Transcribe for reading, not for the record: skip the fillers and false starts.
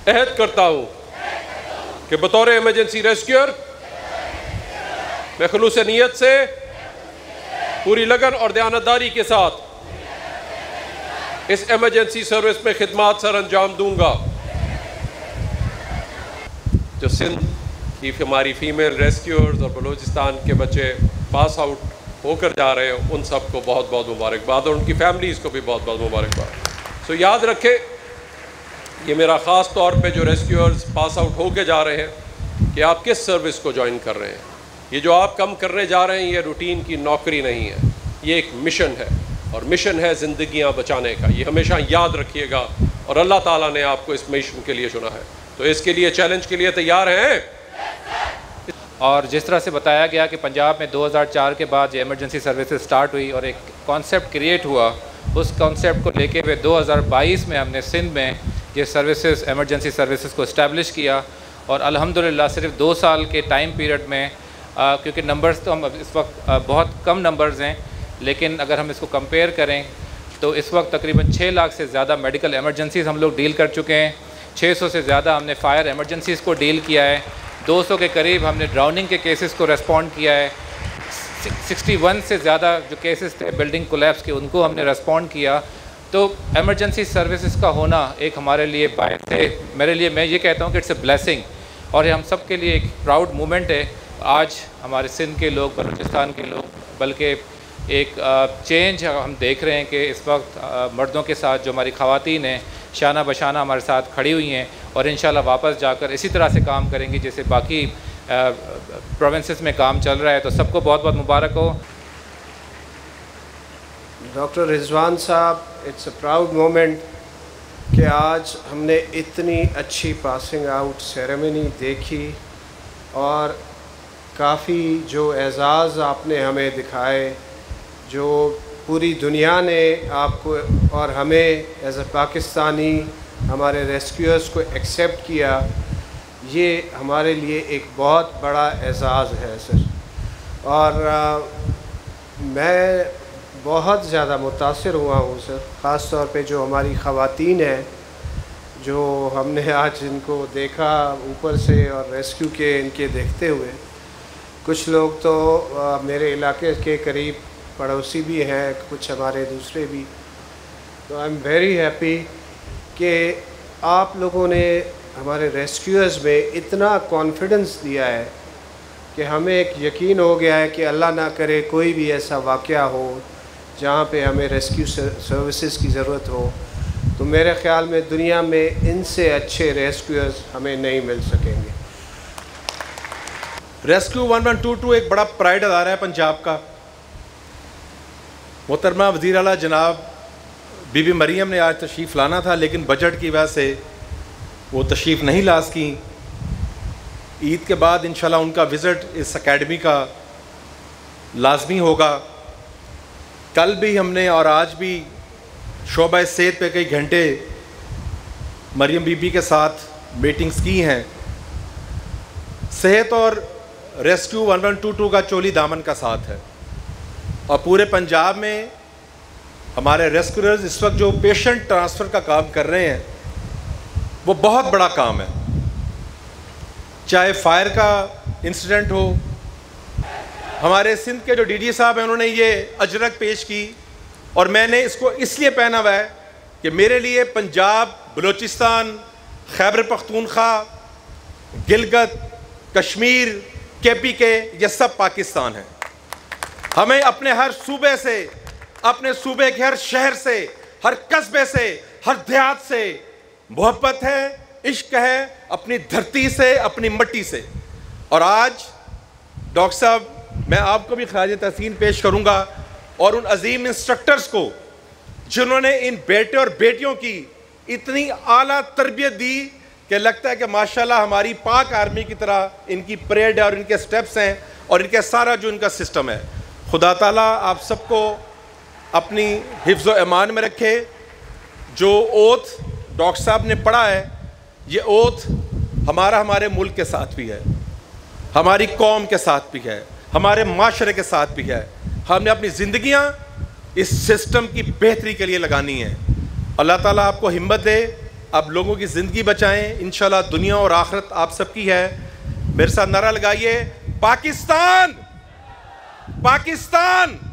अहद करता हूँ कि बतौर इमरजेंसी रेस्क्यूअर मैं खुलूस नीयत से पूरी लगन और दयानतदारी के साथ इस इमरजेंसी सर्विस में खिदमत सर अंजाम दूंगा। जो सिंध की हमारी फ़ीमेल रेस्क्यूअर्स और बलूचिस्तान के बच्चे पास आउट होकर जा रहे हैं, उन सबको बहुत बहुत मुबारकबाद और उनकी फैमिलीज़ को भी बहुत बहुत मुबारकबाद। सो याद रखें, ये मेरा ख़ास तौर पे जो रेस्क्यूअर्स पास आउट होकर जा रहे हैं कि आप किस सर्विस को ज्वाइन कर रहे हैं। ये जो आप कम करने जा रहे हैं, ये रूटीन की नौकरी नहीं है, ये एक मिशन है और मिशन है ज़िंदगियाँ बचाने का। ये हमेशा याद रखिएगा और अल्लाह ताला ने आपको इस मिशन के लिए चुना है, तो इसके लिए चैलेंज के लिए तैयार हैं। और जिस तरह से बताया गया कि पंजाब में 2004 के बाद जो इमरजेंसी सर्विसेज स्टार्ट हुई और एक कॉन्सेप्ट क्रिएट हुआ, उस कॉन्सेप्ट को लेके हुए 2022 में हमने सिंध में ये सर्विसेज इमरजेंसी सर्विसेज को इस्टेब्लिश किया और अल्हम्दुलिल्लाह सिर्फ 2 साल के टाइम पीरियड में क्योंकि नंबर्स तो हम इस वक्त बहुत कम नंबर्स हैं, लेकिन अगर हम इसको कंपेयर करें तो इस वक्त तकरीबन 6 लाख से ज़्यादा मेडिकल एमरजेंसीज़ हम लोग डील कर चुके हैं। 600 से ज़्यादा हमने फायर एमरजेंसीज़ को डील किया है। 200 के करीब हमने ड्राउनिंग के केसेस को रेस्पॉन्ड किया है। 61 से ज़्यादा जो केसेस थे बिल्डिंग कोलैप्स के, उनको हमने रेस्पॉन्ड किया। तो एमरजेंसी सर्विसेज का होना एक हमारे लिए बायस है, मेरे लिए मैं ये कहता हूँ कि इट्स अ ब्लेसिंग और ये हम सब के लिए एक प्राउड मोमेंट है। आज हमारे सिंध के लोग, बलूचिस्तान के लोग, बल्कि एक चेंज हम देख रहे हैं कि इस वक्त मर्दों के साथ जो हमारी ख़वातीन हैं शाना बशाना हमारे साथ खड़ी हुई हैं और इंशाल्लाह वापस जाकर इसी तरह से काम करेंगी जैसे बाकी प्रोविंसेस में काम चल रहा है। तो सबको बहुत बहुत मुबारक हो। डॉक्टर रिजवान साहब, इट्स अ प्राउड मोमेंट कि आज हमने इतनी अच्छी पासिंग आउट सेरेमनी देखी और काफ़ी जो एज़ाज़ आपने हमें दिखाए, जो पूरी दुनिया ने आपको और हमें एज अ पाकिस्तानी हमारे रेस्क्यूअर्स को एक्सेप्ट किया, ये हमारे लिए एक बहुत बड़ा एज़ाज़ है सर। और मैं बहुत ज़्यादा मुतासिर हुआ हूँ सर, ख़ास तौर पे जो हमारी ख़वातीन हैं, जो हमने आज इनको देखा ऊपर से और रेस्क्यू के इनके देखते हुए। कुछ लोग तो मेरे इलाके के करीब पड़ोसी भी हैं, कुछ हमारे दूसरे भी। तो आई एम वेरी हैप्पी कि आप लोगों ने हमारे रेस्क्यूअर्स में इतना कॉन्फिडेंस दिया है कि हमें एक यकीन हो गया है कि अल्लाह ना करे कोई भी ऐसा वाक़या हो जहाँ पे हमें रेस्क्यू सर्विसेज की ज़रूरत हो, तो मेरे ख़्याल में दुनिया में इनसे अच्छे रेस्क्यूअर्स हमें नहीं मिल सकेंगे। रेस्क्यू 1122 एक बड़ा प्राइड अदारा है पंजाब का। मोहतरमा वज़ीर आला जनाब बीबी मरियम ने आज तशरीफ़ लाना था, लेकिन बजट की वजह से वो तशरीफ़ नहीं ला सकी। ईद के बाद इंशाल्लाह उनका विज़िट इस अकेडमी का लाजमी होगा। कल भी हमने और आज भी शोबा सेहत पे कई घंटे मरियम बीबी के साथ मीटिंग्स की हैं। सेहत और रेस्क्यू 1122 का चोली दामन का साथ है और पूरे पंजाब में हमारे रेस्क्यूअर्स इस वक्त जो पेशेंट ट्रांसफ़र का काम कर रहे हैं वो बहुत बड़ा काम है। चाहे फायर का इंसिडेंट हो, हमारे सिंध के जो डीडी साहब हैं उन्होंने ये अजरक पेश की और मैंने इसको इसलिए पहना हुआ है कि मेरे लिए पंजाब, बलूचिस्तान, खैबर पख्तूनख्वा, गिलगित, कश्मीर, KPK ये सब पाकिस्तान है। हमें अपने हर सूबे से, अपने सूबे के हर शहर से, हर कस्बे से, हर देहात से मोहब्बत है, इश्क है, अपनी धरती से, अपनी मिट्टी से। और आज डॉक्टर साहब, मैं आपको भी ख़राज तहसीन पेश करूँगा और उन अजीम इंस्ट्रक्टर्स को जिन्होंने इन बेटे और बेटियों की इतनी आला तरबियत दी कि लगता है कि माशाल्लाह हमारी पाक आर्मी की तरह इनकी परेड है और इनके स्टेप्स हैं और इनके सारा जो इनका सिस्टम है। खुदा ताला आप सबको अपनी हिफ्ज़ व ईमान में रखे। जो ओथ डॉक्टर साहब ने पढ़ा है, ये ओथ हमारे मुल्क के साथ भी है, हमारी कौम के साथ भी है, हमारे माशरे के साथ भी है। हमने अपनी ज़िंदगियाँ इस सिस्टम की बेहतरी के लिए लगानी है। अल्लाह ताला आपको हिम्मत दे अब लोगों की ज़िंदगी बचाएं। इंशाल्लाह दुनिया और आखिरत आप सबकी है। मेरे साथ नारा लगाइए, पाकिस्तान, पाकिस्तान।